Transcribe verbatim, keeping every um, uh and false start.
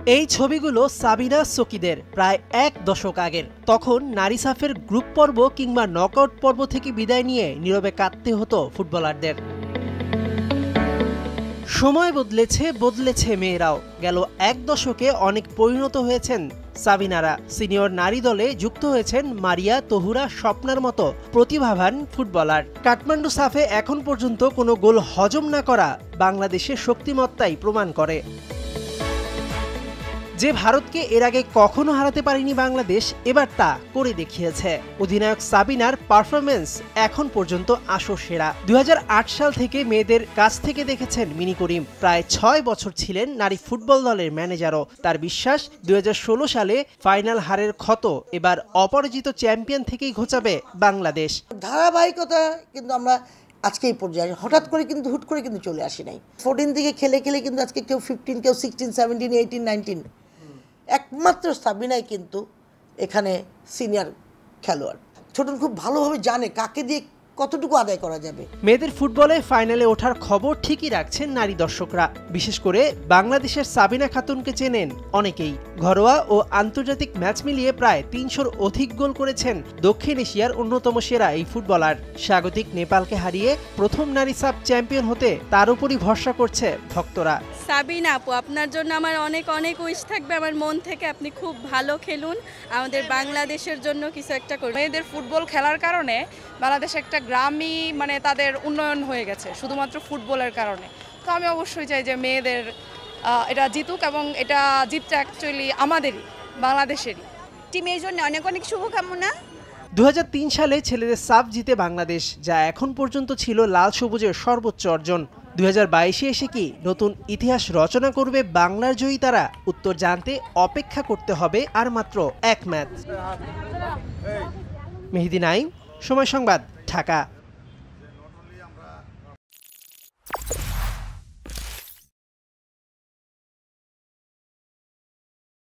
এই ছবিগুলো সাবিনা সকিদের প্রায় এক দশক আগের। তখন নারী সাফের গ্রুপ পর্ব কিংবা নকআউট পর্ব থেকে বিদায় নিয়ে নীরবে কাঁদতে হতো ফুটবলারদের। সময় বদলেছে, বদলেছে মেয়েরাও। গেল এক দশকে অনেক পরিণত হয়েছেন সাবিনারা। সিনিয়র নারী দলে যুক্ত হয়েছেন মারিয়া, তহুরা, স্বপ্নার মতো প্রতিভাবান ফুটবলার। কাঠমান্ডু সাফে এখন পর্যন্ত কোনো গোল হজম না করা বাংলাদেশের শক্তিমত্তাই প্রমাণ করে। যে ভারতকে এর আগে কখনো হারাতে পারেনি বাংলাদেশ, এবার তা করে দেখিয়েছে। অধিনায়ক সাবিনার পারফরমেন্স এখন পর্যন্ত আসর সেরা। দুই হাজার আট সাল থেকে মেয়েদের কাছ থেকে দেখেছেন মিনি করিম। প্রায় ছয় বছর ছিলেন নারী ফুটবল দলের ম্যানেজারও। তার বিশ্বাস, দুই হাজার ষোলো সালে ফাইনাল হারের ক্ষত এবার অপরাজিত চ্যাম্পিয়ন থেকেই ঘোচাবে বাংলাদেশ। ধারাবাহিকতা কিন্তু আমরা আজকে এই পর্যায়ে হঠাৎ করে কিন্তু হুট করে কিন্তু চলে আসি নাই। ফোরটিন থেকে খেলে খেলে কিন্তু আজকে কেউ ফিফটিন, কেউ সিক্সটিন, সেভেন্টিন, এইটিন, নাইনটিন। একমাত্র সাবিনাই কিন্তু এখানে সিনিয়র খেলোয়াড়। ছোটন খুব ভালোভাবে জানে কাকে দিয়ে কতটুকু আদায় করা যাবে। মেয়েদের ফুটবলে ফাইনালে ওঠার খবর ঠিকই রাখছেন নারী দর্শকরা। বিশেষ করে বাংলাদেশের সাবিনা খাতুনকে চেনেন অনেকেই। ঘরোয়া ও আন্তর্জাতিক ম্যাচ মিলিয়ে প্রায় তিনশোর অধিক গোল করেছেন দক্ষিণ এশিয়ার অন্যতম সেরা এই ফুটবলার। স্বাগতিক নেপালকে হারিয়ে প্রথম নারী সাব চ্যাম্পিয়ন হতে তার উপরই ভরসা করছে ভক্তরা। সাবিনা আপু, আপনার জন্য আমার অনেক অনেক উইশ থাকবে আমার মন থেকে। আপনি খুব ভালো খেলুন, আমাদের বাংলাদেশের জন্য কিছু একটা করুন। মেয়েদের ফুটবল খেলার কারণে বাংলাদেশ একটা গ্রামই মানে তাদের উন্নয়ন হয়ে গেছে শুধুমাত্র ফুটবলের কারণে। তো আমি অবশ্যই চাই যে মেয়েদের এটা জিতুক, এবং এটা জিতটা অ্যাকচুয়ালি আমাদেরই, বাংলাদেশেরই। টিমের জন্য অনেক অনেক শুভকামনা। দু হাজার তিন সালে ছেলেদের সাফ জিতে বাংলাদেশ, যা এখন পর্যন্ত ছিল লাল সবুজের সর্বোচ্চ অর্জন। দুই হাজার বাইশে এসে কি নতুন ইতিহাস রচনা করবে বাংলার জয়ী তারা? উত্তর জানতে অপেক্ষা করতে হবে আর মাত্র এক ম্যাচ। মেহেদী নাইম, সময় সংবাদ, ঢাকা।